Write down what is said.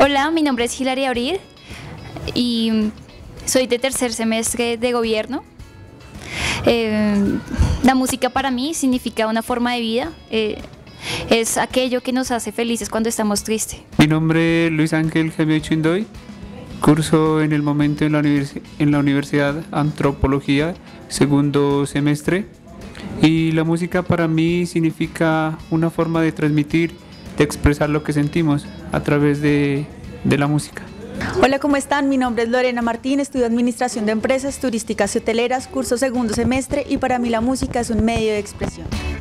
Hola, mi nombre es Hilaria Abril y soy de tercer semestre de gobierno. La música para mí significa una forma de vida, es aquello que nos hace felices cuando estamos tristes. Mi nombre es Luis Ángel Javier Chindoy, curso en el momento en la Universidad Antropología, segundo semestre, y la música para mí significa una forma de transmitir, de expresar lo que sentimos a través de la música. Hola, ¿cómo están? Mi nombre es Lorena Martín, estudio Administración de Empresas Turísticas y Hoteleras, curso segundo semestre, y para mí la música es un medio de expresión.